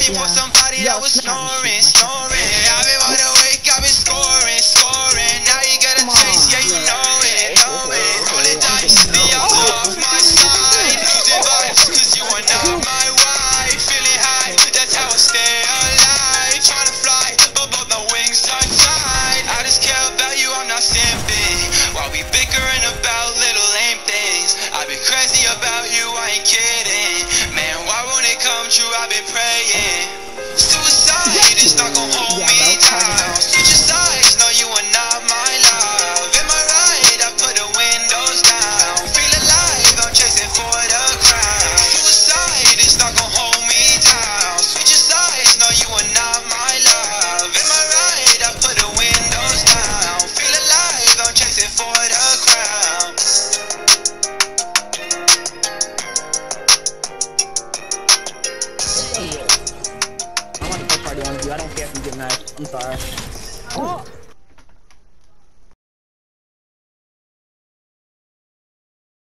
looking for somebody that was snoring, snoring. I've been wide awake, I've been scoring, scoring. Now you got a taste, yeah, you know it, know it. Rolling dice, the odds off my side. Losing vibes, cause you are not my wife. Feeling high, that's how I stay alive. Trying to fly, but both my wings are tied. I just care about you, I'm not simping. While we bickering about little lame things, I've been crazy about you, I ain't kidding. Man, why won't it come true? I've been praying. Suicide is not gon' hold me down. Switch your sides, no, you are not my love. Am I right? I put the windows down. Feel alive, I'm chasing for the crown. Suicide is not gon' hold me down. Switch your sides, no, you are not my love. Am I right? I put the windows down. Feel alive, I'm chasing for the crown. I want to play party on you. I don't care if you get mad. I'm sorry. Oh.